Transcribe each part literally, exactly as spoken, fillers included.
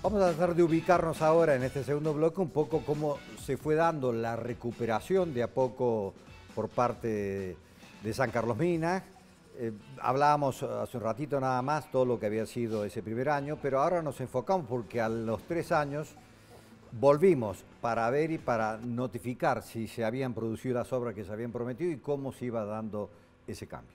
Vamos a tratar de ubicarnos ahora en este segundo bloque un poco cómo se fue dando la recuperación de a poco por parte de, de San Carlos Minas. Eh, hablábamos hace un ratito nada más todo lo que había sido ese primer año, pero ahora nos enfocamos porque a los tres años volvimos para ver y para notificar si se habían producido las obras que se habían prometido y cómo se iba dando ese cambio.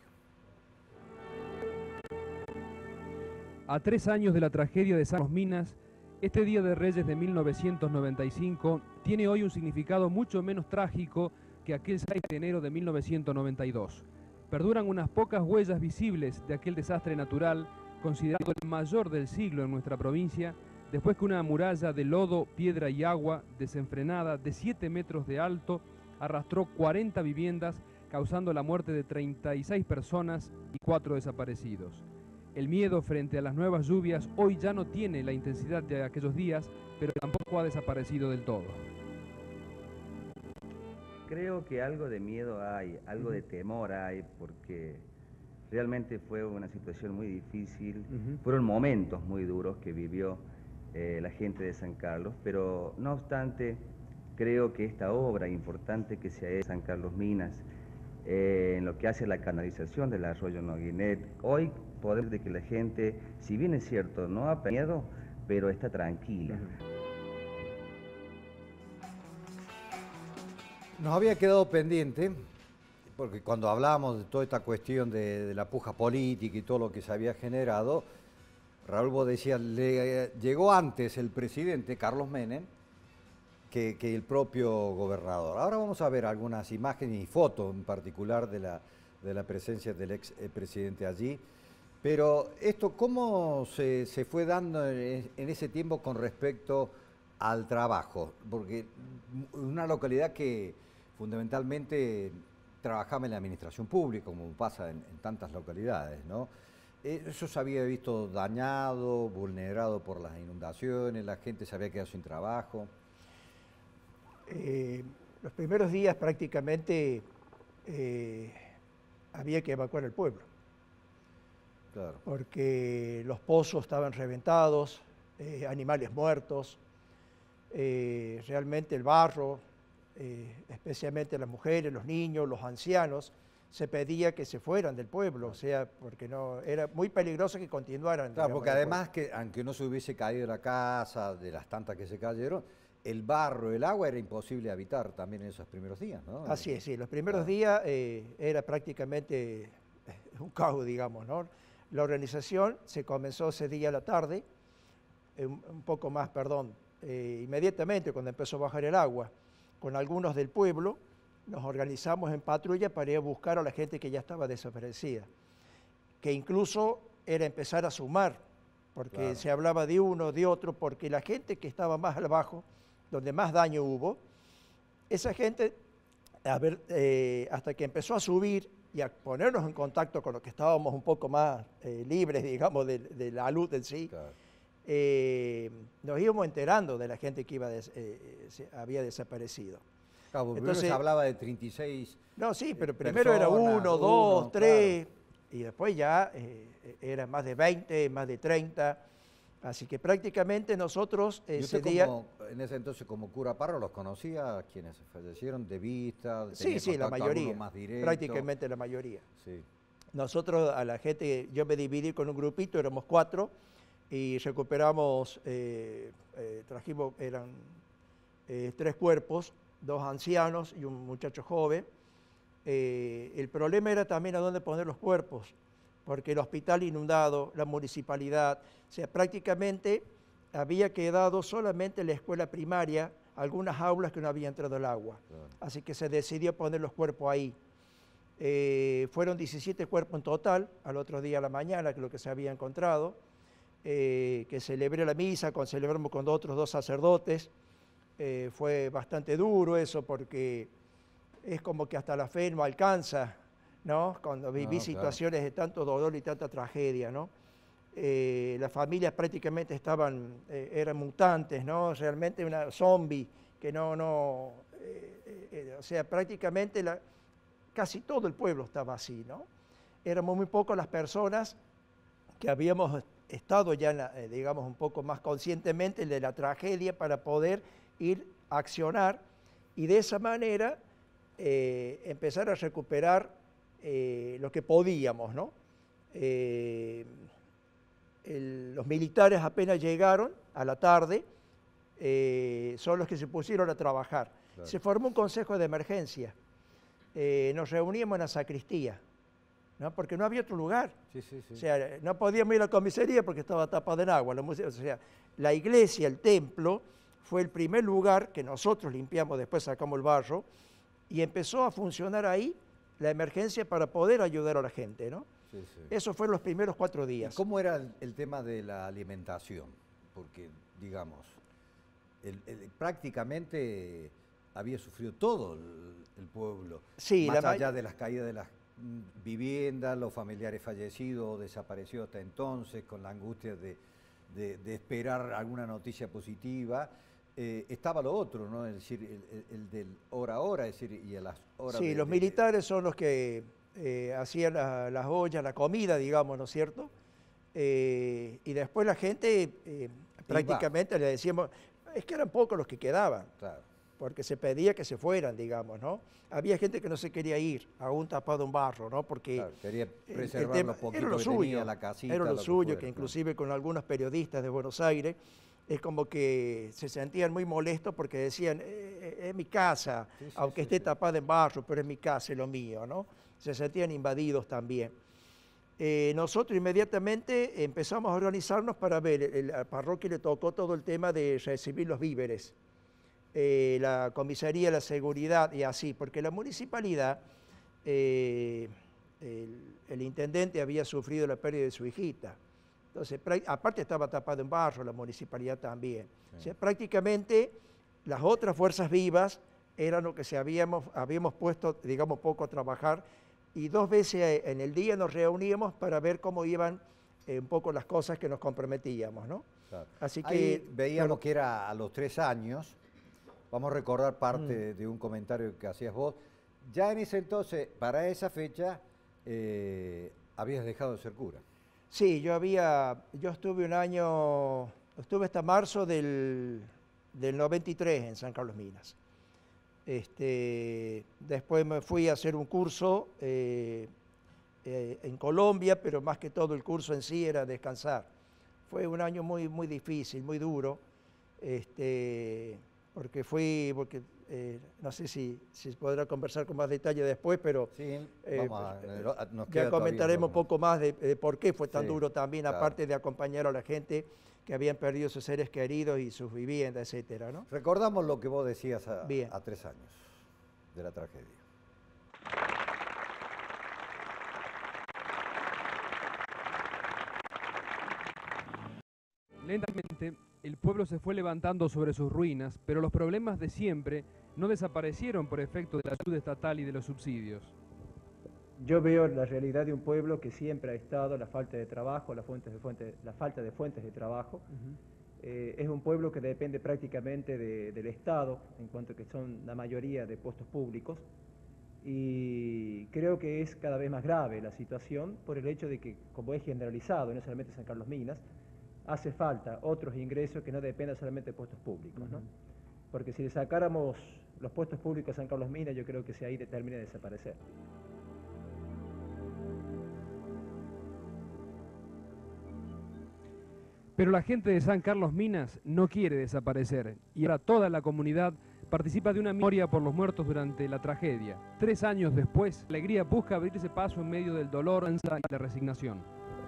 A tres años de la tragedia de San Carlos Minas, este Día de Reyes de mil novecientos noventa y cinco tiene hoy un significado mucho menos trágico que aquel seis de enero de mil novecientos noventa y dos. Perduran unas pocas huellas visibles de aquel desastre natural, considerado el mayor del siglo en nuestra provincia, después que una muralla de lodo, piedra y agua, desenfrenada, de siete metros de alto, arrastró cuarenta viviendas, causando la muerte de treinta y seis personas y cuatro desaparecidos. El miedo frente a las nuevas lluvias hoy ya no tiene la intensidad de aquellos días, pero tampoco ha desaparecido del todo. Creo que algo de miedo hay, algo de temor hay, porque realmente fue una situación muy difícil, uh-huh. Fueron momentos muy duros que vivió eh, la gente de San Carlos, pero no obstante, creo que esta obra importante que se ha hecho en San Carlos Minas, eh, en lo que hace la canalización del arroyo Noguinet, hoy podemos decir que la gente, si bien es cierto, no ha miedo, pero está tranquila. Uh-huh. Nos había quedado pendiente, porque cuando hablábamos de toda esta cuestión de, de la puja política y todo lo que se había generado, Raúl, vos decías, le llegó antes el presidente Carlos Menem que, que el propio gobernador. Ahora vamos a ver algunas imágenes y fotos en particular de la, de la presencia del ex presidente allí. Pero esto, ¿cómo se, se fue dando en, en ese tiempo con respecto al trabajo? Porque una localidad que fundamentalmente trabajaba en la administración pública, como pasa en, en tantas localidades, ¿no? Eso se había visto dañado, vulnerado por las inundaciones, la gente se había quedado sin trabajo. Eh, los primeros días prácticamente eh, había que evacuar el pueblo. Claro. Porque los pozos estaban reventados, eh, animales muertos, eh, realmente el barro, eh, especialmente las mujeres, los niños, los ancianos, se pedía que se fueran del pueblo, o sea, porque no era muy peligroso que continuaran. Claro, porque además que aunque no se hubiese caído la casa, de las tantas que se cayeron, el barro, el agua era imposible habitar también en esos primeros días, ¿no? Así es, sí, los primeros claro. días eh, era prácticamente un caos, digamos, ¿no? La organización se comenzó ese día a la tarde, eh, un poco más, perdón, eh, inmediatamente cuando empezó a bajar el agua, con algunos del pueblo, nos organizamos en patrulla para ir a buscar a la gente que ya estaba desaparecida, que incluso era empezar a sumar, porque claro. Se hablaba de uno, de otro, porque la gente que estaba más abajo, donde más daño hubo, esa gente, a ver, eh, hasta que empezó a subir y a ponernos en contacto con los que estábamos un poco más eh, libres, digamos, de, de la luz en sí, claro. eh, nos íbamos enterando de la gente que iba des, eh, se, había desaparecido. Claro, primero se hablaba de treinta y seis. No, sí, pero primero personas, era uno, uno dos, tres, claro. Y después ya eh, era más de veinte, más de treinta. Así que prácticamente nosotros eh, ese día... Como, en ese entonces como cura Parro, ¿los conocía quienes fallecieron de vista? Sí, sí, la mayoría, más directo. Prácticamente la mayoría. Sí. Nosotros a la gente, yo me dividí con un grupito, éramos cuatro, y recuperamos, eh, eh, trajimos, eran eh, tres cuerpos, dos ancianos y un muchacho joven. Eh, el problema era también a dónde poner los cuerpos, porque el hospital inundado, la municipalidad, o sea, prácticamente había quedado solamente la escuela primaria, algunas aulas que no había entrado el agua. Claro. Así que se decidió poner los cuerpos ahí. Eh, fueron diecisiete cuerpos en total, al otro día a la mañana, que es lo que se había encontrado, eh, que celebré la misa, con, celebramos con otros dos sacerdotes. Eh, fue bastante duro eso, porque es como que hasta la fe no alcanza, ¿no? Cuando viví no, situaciones claro. de tanto dolor y tanta tragedia, ¿no? Eh, las familias prácticamente estaban, eh, eran mutantes, ¿no? Realmente una zombie, que no, no, eh, eh, o sea, prácticamente la, casi todo el pueblo estaba así, ¿no? Éramos muy pocas las personas que habíamos estado ya, en la, eh, digamos, un poco más conscientemente de la tragedia para poder ir a accionar y de esa manera eh, empezar a recuperar eh, lo que podíamos, ¿no? Eh, el, los militares apenas llegaron a la tarde, eh, son los que se pusieron a trabajar. Claro. Se formó un consejo de emergencia, eh, nos reuníamos en la sacristía, ¿no? Porque no había otro lugar. Sí, sí, sí. O sea, no podíamos ir a la comisaría porque estaba tapada en agua. La, o sea, la iglesia, el templo, fue el primer lugar que nosotros limpiamos, después sacamos el barro, y empezó a funcionar ahí la emergencia para poder ayudar a la gente, ¿no? Sí, sí. Eso fueron los primeros cuatro días. ¿Y cómo era el, el tema de la alimentación? Porque, digamos, el, el, prácticamente había sufrido todo el, el pueblo. Sí, más la allá de las caídas de las viviendas, los familiares fallecidos, desaparecidos hasta entonces, con la angustia de, de, de esperar alguna noticia positiva. Eh, estaba lo otro, ¿no? Es decir, el, el, el del hora a hora, es decir, y a las horas Sí, de, los de, militares son los que eh, hacían la, las ollas, la comida, digamos, ¿no es cierto? Eh, y después la gente eh, prácticamente le decíamos, es que eran pocos los que quedaban. Claro. Porque se pedía que se fueran, digamos, ¿no? Había gente que no se quería ir, aún tapado en barro, ¿no? Porque claro, quería preservar el tema, los poquitos era lo que suyo, tenía, la casita, era lo, lo suyo, que, fuera, que inclusive claro. Con algunos periodistas de Buenos Aires, es como que se sentían muy molestos porque decían, eh, es mi casa, sí, sí, aunque sí, esté sí. tapada en barro, pero es mi casa, es lo mío, ¿no? Se sentían invadidos también. Eh, nosotros inmediatamente empezamos a organizarnos para ver, el, a la parroquia le tocó todo el tema de recibir los víveres. Eh, la comisaría, la seguridad y así, porque la municipalidad, eh, el, el intendente había sufrido la pérdida de su hijita, entonces aparte estaba tapado en barro, la municipalidad también. Sí. O sea, prácticamente las otras fuerzas vivas eran lo que se habíamos, habíamos puesto, digamos, poco a trabajar, y dos veces en el día nos reuníamos para ver cómo iban eh, un poco las cosas que nos comprometíamos, ¿no? Claro. Así que ahí veíamos pero, que era a los tres años. Vamos a recordar parte mm. de un comentario que hacías vos. Ya en ese entonces, para esa fecha, eh, habías dejado de ser cura. Sí, yo había, yo estuve un año, estuve hasta marzo del, del noventa y tres en San Carlos Minas. Este, después me fui a hacer un curso eh, eh, en Colombia, pero más que todo el curso en sí era descansar. Fue un año muy, muy difícil, muy duro. Este, porque fui, porque eh, no sé si, si podrá conversar con más detalle después, pero sí, eh, vamos a, nos ya comentaremos un poco más de, de por qué fue tan sí, duro también, claro. aparte de acompañar a la gente que habían perdido sus seres queridos y sus viviendas, etcétera, ¿no? Recordamos lo que vos decías a, a tres años de la tragedia. Lentamente, el pueblo se fue levantando sobre sus ruinas, pero los problemas de siempre no desaparecieron por efecto de la ayuda estatal y de los subsidios. Yo veo la realidad de un pueblo que siempre ha estado la falta de trabajo, la, fuentes de fuentes, la falta de fuentes de trabajo. Uh-huh. eh, es un pueblo que depende prácticamente de, del Estado, en cuanto a que son la mayoría de puestos públicos, y creo que es cada vez más grave la situación por el hecho de que, como es generalizado, no solamente San Carlos Minas, hace falta otros ingresos que no dependan solamente de puestos públicos, uh-huh. ¿no? Porque si le sacáramos los puestos públicos a San Carlos Minas, yo creo que se ahí termina de desaparecer. Pero la gente de San Carlos Minas no quiere desaparecer, y ahora toda la comunidad participa de una memoria por los muertos durante la tragedia. Tres años después, la alegría busca abrirse paso en medio del dolor y la resignación.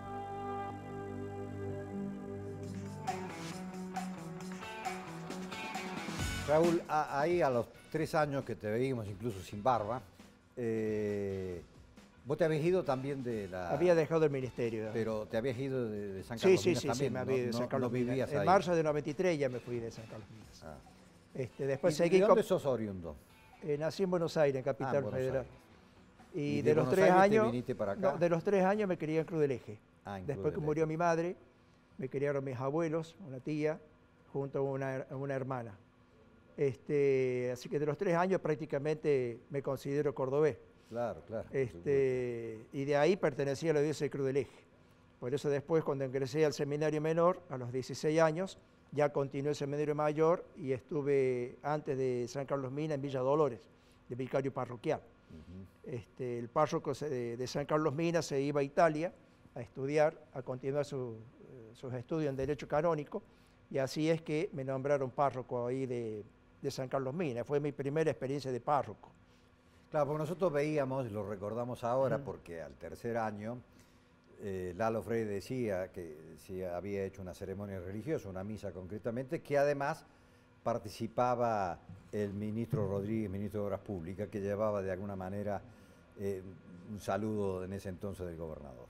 Raúl, a, ahí a los tres años que te veíamos incluso sin barba, eh, vos te habías ido también de la... Había dejado el ministerio. Pero te habías ido de, de San Carlos sí, Minas sí, también, sí, me ¿no? había ido de San no, Carlos no vivías Minas. En ahí. marzo de noventa y tres ya me fui de San Carlos Minas. Ah. Este, después ¿Y seguí de dónde con... sos oriundo? Eh, nací en Buenos Aires, en Capital ah, en Buenos Federal. Aires. Y, ¿Y de, de los Buenos tres Aires años... te viniste para acá? No, de los tres años me crié en Cruz del Eje. Ah, en después Cruz que del murió Eje. mi madre, me criaron mis abuelos, una tía, junto a una, una hermana. Este, así que de los tres años prácticamente me considero cordobés. Claro, claro. Este, y de ahí pertenecía a la diócesis de Cruz del Eje. Por eso después, cuando ingresé al seminario menor, a los dieciséis años, ya continué el seminario mayor y estuve antes de San Carlos Mina en Villa Dolores, de vicario parroquial. Uh-huh. este, el párroco de, de San Carlos Mina se iba a Italia a estudiar, a continuar su, sus estudios en Derecho Canónico, y así es que me nombraron párroco ahí de, de San Carlos Mina. Fue mi primera experiencia de párroco. Claro, porque nosotros veíamos, y lo recordamos ahora, uh-huh. porque al tercer año, eh, Lalo Freire decía que si había hecho una ceremonia religiosa, una misa concretamente, que además participaba el ministro Rodríguez, ministro de Obras Públicas, que llevaba de alguna manera eh, un saludo en ese entonces del gobernador.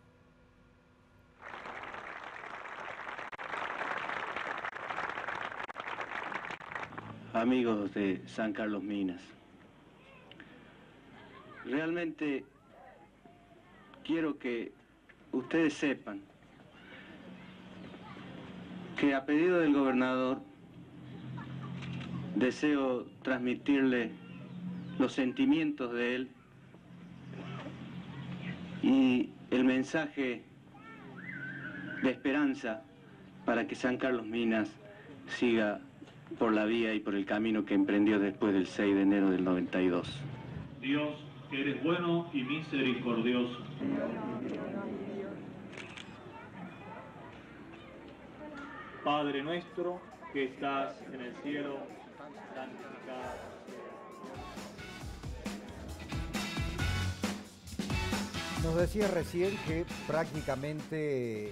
Amigos de San Carlos Minas, realmente quiero que ustedes sepan que a pedido del gobernador deseo transmitirle los sentimientos de él y el mensaje de esperanza para que San Carlos Minas siga por la vía y por el camino que emprendió después del seis de enero del noventa y dos. Dios, que eres bueno y misericordioso. Padre nuestro, que estás en el cielo, santificado. Nos decía recién que prácticamente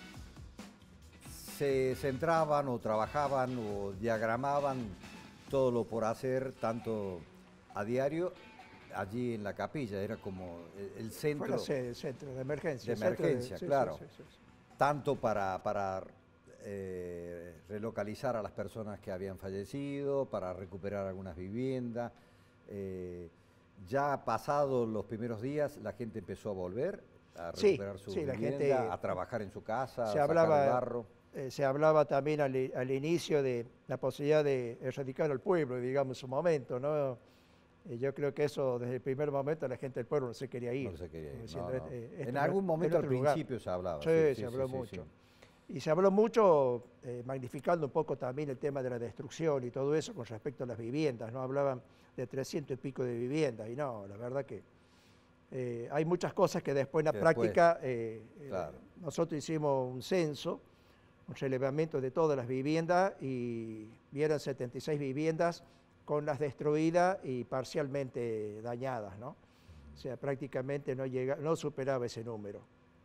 se centraban o trabajaban o diagramaban todo lo por hacer, tanto a diario, allí en la capilla, era como el centro. Fue la sede, el centro de emergencia. De emergencia, de, claro. Sí, sí, sí, sí. Tanto para, para eh, relocalizar a las personas que habían fallecido, para recuperar algunas viviendas. Eh, ya pasados los primeros días, la gente empezó a volver a recuperar sí, su sí, vivienda, la gente, a trabajar en su casa, se a hablaba, sacar el barro. Eh, se hablaba también al, al inicio de la posibilidad de erradicar al pueblo, digamos, en su momento, ¿no? Eh, yo creo que eso, desde el primer momento, la gente del pueblo no se quería ir. No se quería ir, Diciendo, no, no. Este, este, en algún momento al lugar. principio se hablaba. Sí, sí, se sí, habló sí, mucho. Sí. Y se habló mucho, eh, magnificando un poco también el tema de la destrucción y todo eso con respecto a las viviendas, ¿no? Hablaban de trescientos y pico de viviendas, y no, la verdad que eh, hay muchas cosas que después en la que práctica, después, eh, claro. eh, nosotros hicimos un censo, un relevamiento de todas las viviendas, y vieron setenta y seis viviendas con las destruidas y parcialmente dañadas, ¿no? O sea, prácticamente no, llega, no superaba ese número.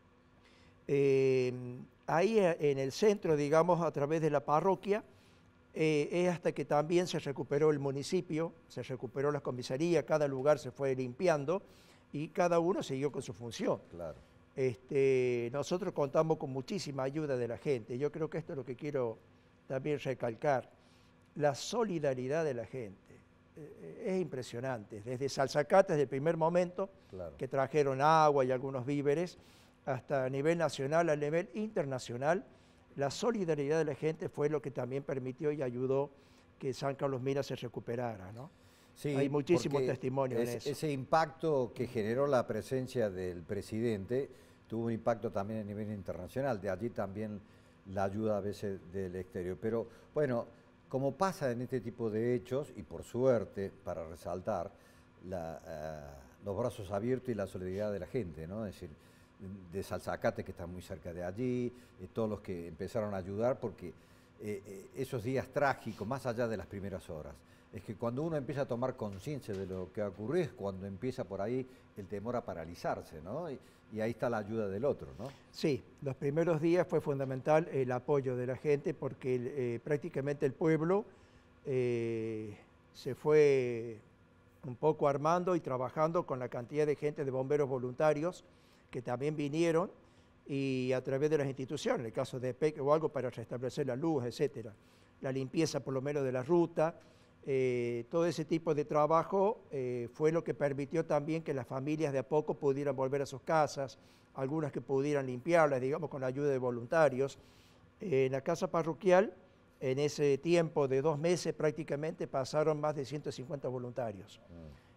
Eh, ahí en el centro, digamos, a través de la parroquia, eh, es hasta que también se recuperó el municipio, se recuperó la comisaría, cada lugar se fue limpiando y cada uno siguió con su función. Claro. Este, nosotros contamos con muchísima ayuda de la gente. Yo creo que esto es lo que quiero también recalcar. La solidaridad de la gente eh, es impresionante. Desde Salzacate, desde el primer momento, claro, que trajeron agua y algunos víveres, hasta a nivel nacional, a nivel internacional, la solidaridad de la gente fue lo que también permitió y ayudó que San Carlos Minas se recuperara, ¿no? Sí, hay muchísimos testimonios es, en eso. Ese impacto que generó la presencia del presidente tuvo un impacto también a nivel internacional, de allí también la ayuda a veces del exterior. Pero bueno, como pasa en este tipo de hechos, y por suerte, para resaltar, la, uh, los brazos abiertos y la solidaridad de la gente, ¿no? Es decir, de Salzacate, que está muy cerca de allí, eh, todos los que empezaron a ayudar, porque eh, eh, esos días trágicos, más allá de las primeras horas, es que cuando uno empieza a tomar conciencia de lo que ocurrió, es cuando empieza por ahí el temor a paralizarse, ¿no? Y, y ahí está la ayuda del otro, ¿no? Sí, los primeros días fue fundamental el apoyo de la gente, porque eh, prácticamente el pueblo eh, se fue un poco armando y trabajando con la cantidad de gente de bomberos voluntarios que también vinieron, y a través de las instituciones, en el caso de E P E C o algo para restablecer la luz, etcétera. La limpieza por lo menos de la ruta, eh, todo ese tipo de trabajo eh, fue lo que permitió también que las familias de a poco pudieran volver a sus casas, algunas que pudieran limpiarlas, digamos, con la ayuda de voluntarios. Eh, en la casa parroquial, en ese tiempo de dos meses prácticamente, pasaron más de ciento cincuenta voluntarios. Mm.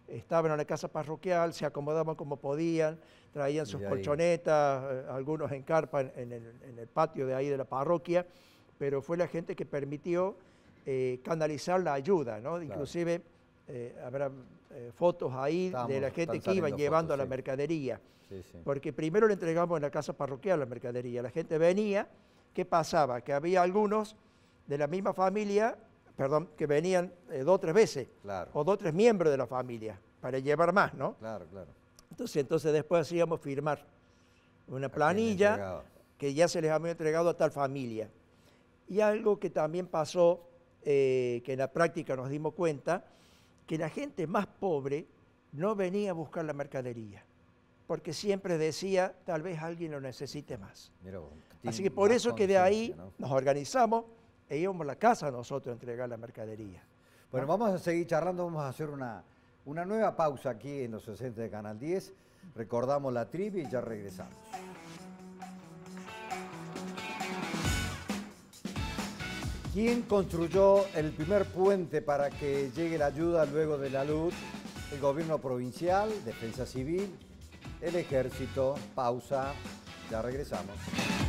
estaban en la casa parroquial, se acomodaban como podían, traían sus Y ahí. colchonetas, eh, algunos en carpa en, en el, en el patio de ahí de la parroquia, pero fue la gente que permitió eh, canalizar la ayuda, ¿no? Claro. Inclusive eh, habrá eh, fotos ahí Estamos- de la gente están que iban saliendo llevando fotos, la sí. mercadería, Sí, sí. porque primero le entregamos en la casa parroquial la mercadería, la gente venía, ¿qué pasaba? Que había algunos de la misma familia, perdón, que venían eh, dos o tres veces, Claro. o dos o tres miembros de la familia, para llevar más, ¿no? Claro, claro. Entonces, entonces después hacíamos firmar una A quien planilla entregaba. que ya se les había entregado a tal familia. Y algo que también pasó, eh, que en la práctica nos dimos cuenta, que la gente más pobre no venía a buscar la mercadería, porque siempre decía, tal vez alguien lo necesite más. Mirá vos, Así tiene que por más eso que de ahí conciencia, ¿no? nos organizamos e íbamos a la casa nosotros a entregar la mercadería. Bueno, vamos a seguir charlando, vamos a hacer una, una nueva pausa aquí en los sesenta de Canal diez. Recordamos la trivia y ya regresamos. ¿Quién construyó el primer puente para que llegue la ayuda luego de la luz? El gobierno provincial, Defensa Civil, el Ejército. Pausa, ya regresamos.